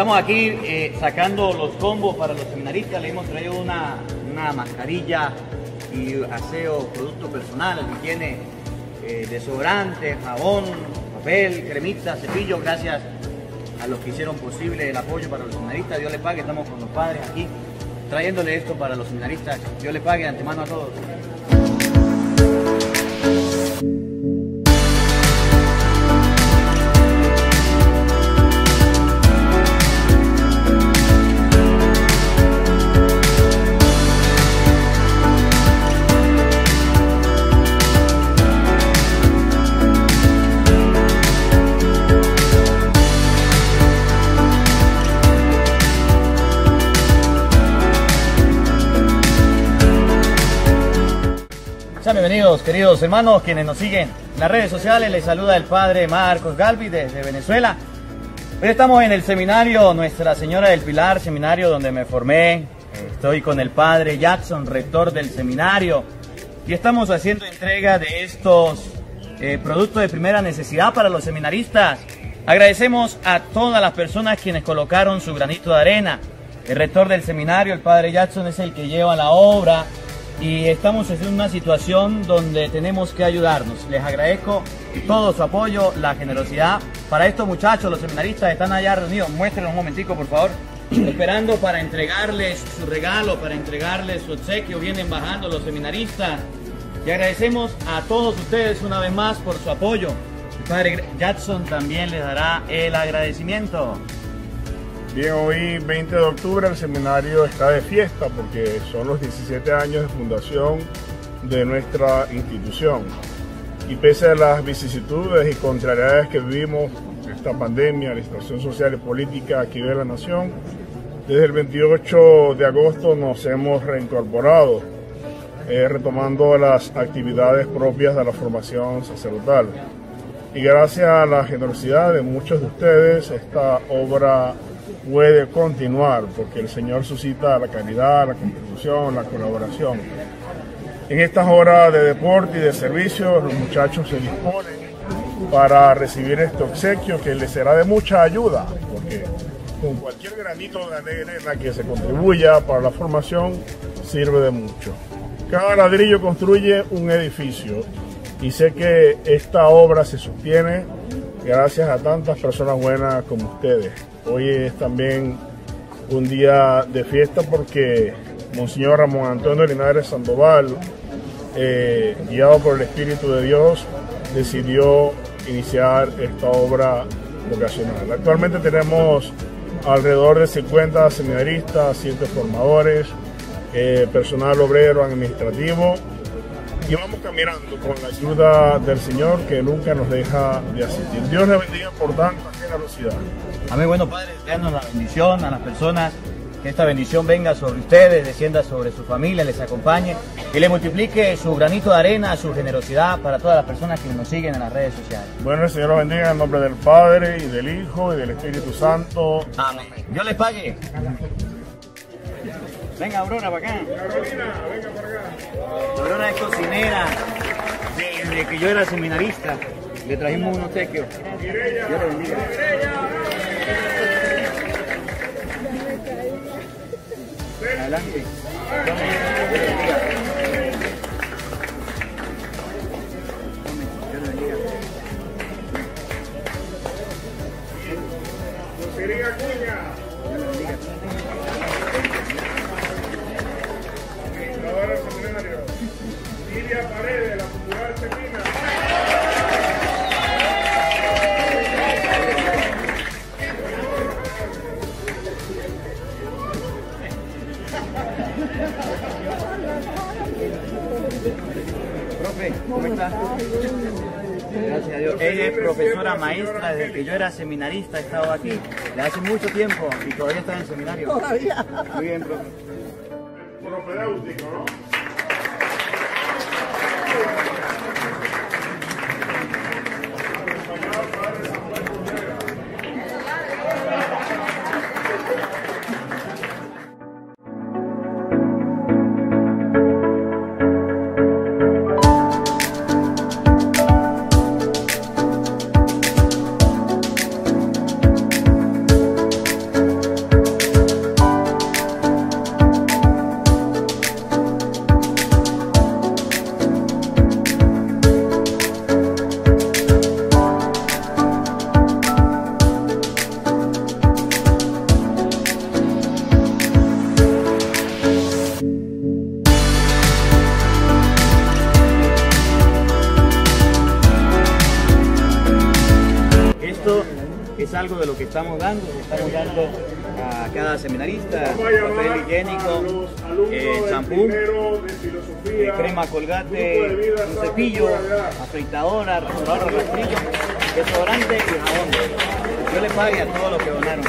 Estamos aquí sacando los combos para los seminaristas. Le hemos traído una mascarilla y aseo, producto personal, higiene, desodorante, jabón, papel, cremita, cepillo. Gracias a los que hicieron posible el apoyo para los seminaristas. Dios les pague. Estamos con los padres aquí trayéndole esto para los seminaristas. Dios les pague de antemano a todos. Bienvenidos, queridos hermanos, quienes nos siguen en las redes sociales. Les saluda el padre Marcos Galvi desde Venezuela. Hoy estamos en el seminario Nuestra Señora del Pilar, seminario donde me formé. Estoy con el padre Jackson, rector del seminario, y estamos haciendo entrega de estos productos de primera necesidad para los seminaristas. Agradecemos a todas las personas quienes colocaron su granito de arena. El rector del seminario, el padre Jackson, es el que lleva la obra. Y estamos en una situación donde tenemos que ayudarnos. Les agradezco todo su apoyo, la generosidad. Para estos muchachos, los seminaristas están allá reunidos. Muéstrenlo un momentico, por favor. Esperando para entregarles su regalo, para entregarles su obsequio. Vienen bajando los seminaristas. Y agradecemos a todos ustedes una vez más por su apoyo. El padre Jackson también les dará el agradecimiento. Bien, hoy 20 de octubre el seminario está de fiesta porque son los 17 años de fundación de nuestra institución. Y pese a las vicisitudes y contrariedades que vivimos, esta pandemia, la situación social y política aquí de la nación, desde el 28 de agosto nos hemos reincorporado, retomando las actividades propias de la formación sacerdotal. Y gracias a la generosidad de muchos de ustedes, esta obra puede continuar porque el Señor suscita la caridad, la contribución, la colaboración. En estas horas de deporte y de servicio, los muchachos se disponen para recibir este obsequio que les será de mucha ayuda, porque con cualquier granito de arena que se contribuya para la formación sirve de mucho. Cada ladrillo construye un edificio y sé que esta obra se sostiene gracias a tantas personas buenas como ustedes. Hoy es también un día de fiesta porque Monseñor Ramón Antonio Linares Sandoval, guiado por el Espíritu de Dios, decidió iniciar esta obra vocacional. Actualmente tenemos alrededor de 50 seminaristas, 7 formadores, personal obrero administrativo, y vamos caminando con la ayuda del Señor que nunca nos deja de asistir. Dios les bendiga por tanta generosidad. Amén. Bueno, Padre, denos la bendición a las personas, que esta bendición venga sobre ustedes, descienda sobre su familia, les acompañe y le multiplique su granito de arena, su generosidad para todas las personas que nos siguen en las redes sociales. Bueno, el Señor los bendiga en nombre del Padre y del Hijo y del Espíritu Santo. Amén. Dios les pague. Venga, Aurora, para acá. Carolina, venga para acá. Aurora es cocinera desde que yo era seminarista. Le trajimos un obsequio. Dios le bendiga. Adelante. Paredes, la cultural Cetina. Profe, ¿cómo está? Gracias a Dios. Ella es profesora maestra desde que yo era seminarista, he estado aquí. Le hace mucho tiempo y todavía está en el seminario. Todavía. Muy bien, profe. Propedéutico, ¿no? algo de lo que estamos dando. Estamos dando a cada seminarista papel higiénico, champú, crema Colgate, un cepillo, afeitadora, rasuradora, rastrillo, desodorante y jabón. Yo le pague a todos los que donaron.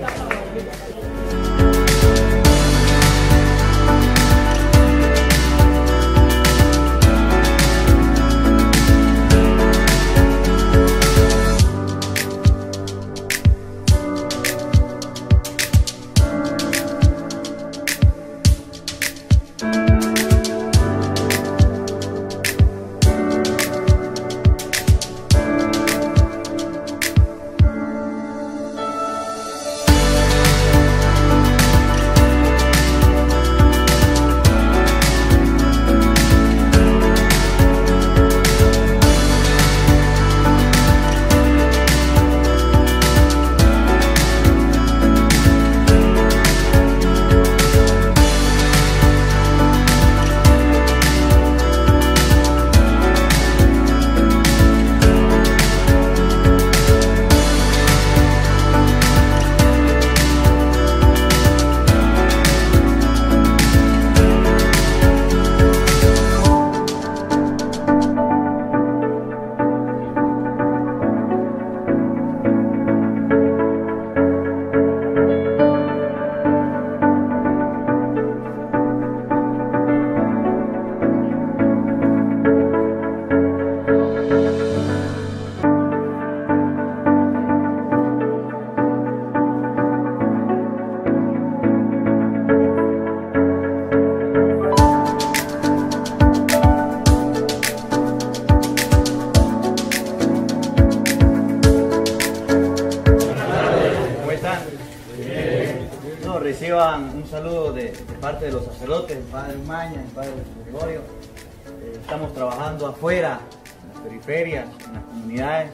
Reciban un saludo de parte de los sacerdotes, el Padre Umaña, el Padre Gregorio. Estamos trabajando afuera, en las periferias, en las comunidades.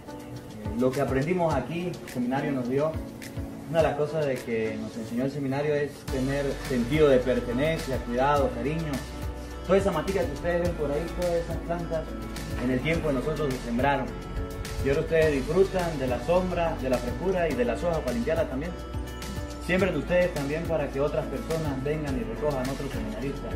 Lo que aprendimos aquí, el seminario nos dio. Una de las cosas de que nos enseñó el seminario es tener sentido de pertenencia, cuidado, cariño. Toda esa matica que ustedes ven por ahí, todas esas plantas, en el tiempo de nosotros se sembraron. Y ahora ustedes disfrutan de la sombra, de la frescura y de las hojas para limpiarla también. Siembren ustedes también para que otras personas vengan y recojan otros seminaristas.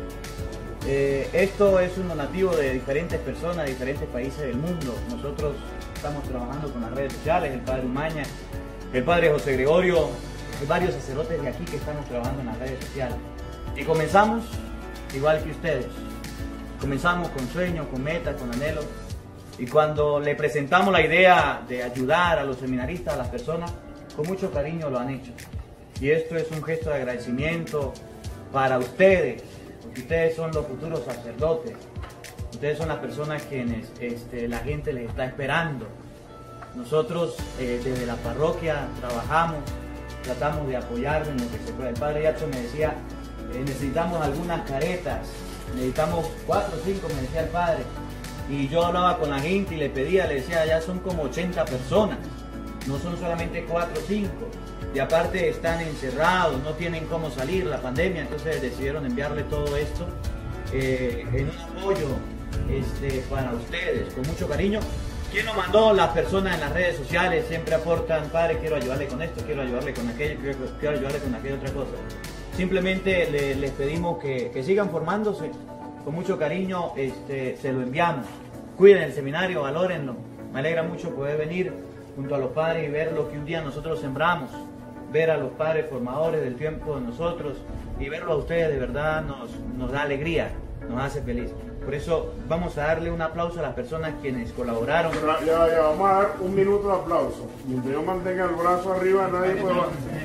Esto es un donativo de diferentes personas, de diferentes países del mundo. Nosotros estamos trabajando con las redes sociales, el Padre Umaña, el Padre José Gregorio, hay varios sacerdotes de aquí que estamos trabajando en las redes sociales. Y comenzamos igual que ustedes. Comenzamos con sueños, con metas, con anhelos. Y cuando le presentamos la idea de ayudar a los seminaristas, a las personas, con mucho cariño lo han hecho. Y esto es un gesto de agradecimiento para ustedes, porque ustedes son los futuros sacerdotes. Ustedes son las personas quienes la gente les está esperando. Nosotros desde la parroquia trabajamos, tratamos de apoyarnos en lo que se pueda. El Padre Yacho me decía, necesitamos algunas caretas, necesitamos 4 o 5, me decía el Padre. Y yo hablaba con la gente y le pedía, le decía, ya son como 80 personas, no son solamente 4 o 5. Y aparte están encerrados, no tienen cómo salir, la pandemia, entonces decidieron enviarle todo esto en un apoyo para ustedes, con mucho cariño. ¿Quién lo mandó? Las personas en las redes sociales siempre aportan, Padre, quiero ayudarle con esto, quiero ayudarle con aquello, quiero ayudarle con aquella otra cosa. Simplemente les pedimos que sigan formándose, con mucho cariño se lo enviamos. Cuiden el seminario, valórenlo. Me alegra mucho poder venir junto a los padres y ver lo que un día nosotros sembramos. Ver a los padres formadores del tiempo de nosotros y verlo a ustedes de verdad nos da alegría, nos hace feliz. Por eso vamos a darle un aplauso a las personas quienes colaboraron. Ya, vamos a dar un minuto de aplauso. Mientras yo mantenga el brazo arriba, nadie puede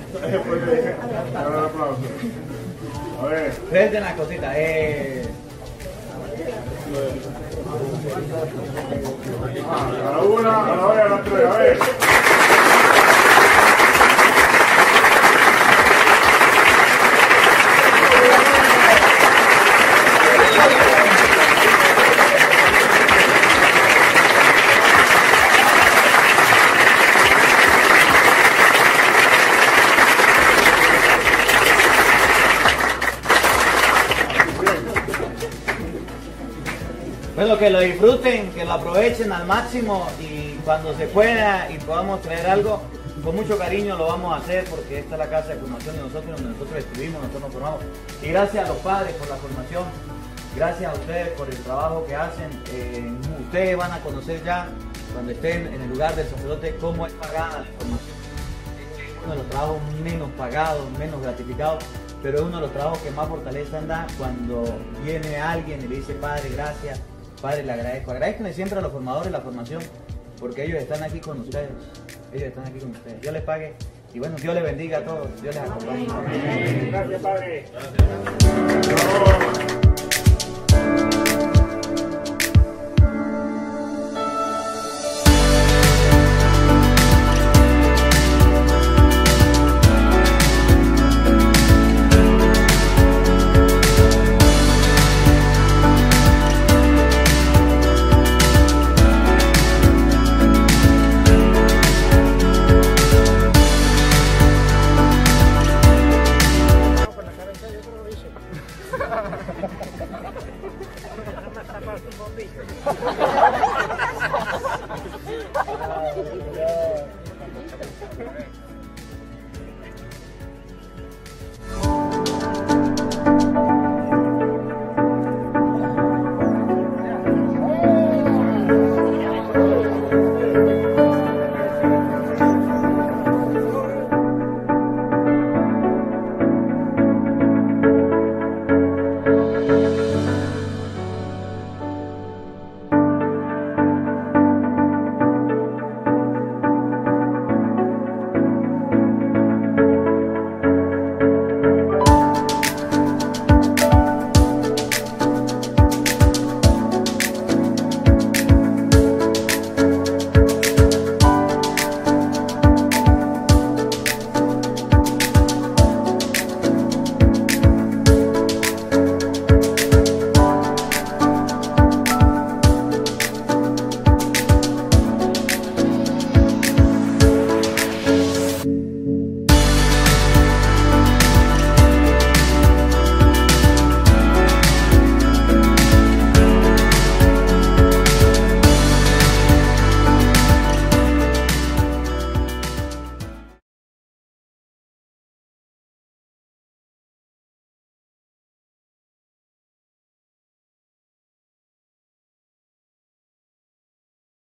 dar un aplauso. A ver. Presten las cositas. A la una, a la dos y a las tres. A ver. Bueno, que lo disfruten, que lo aprovechen al máximo y cuando se pueda y podamos traer algo, con mucho cariño lo vamos a hacer porque esta es la casa de formación de nosotros, donde nosotros estuvimos, nosotros nos formamos. Y gracias a los padres por la formación, gracias a ustedes por el trabajo que hacen. Ustedes van a conocer ya, cuando estén en el lugar del sacerdote, cómo es pagada la formación. Es uno de los trabajos menos pagados, menos gratificados, pero es uno de los trabajos que más fortaleza da cuando viene alguien y le dice: Padre, gracias, Padre, le agradezco. Agradezcanle siempre a los formadores la formación, porque ellos están aquí con ustedes. Ellos están aquí con ustedes. Dios les pague y bueno, Dios les bendiga a todos. Dios les acompañe. Gracias, Padre. Gracias. Un bombillo.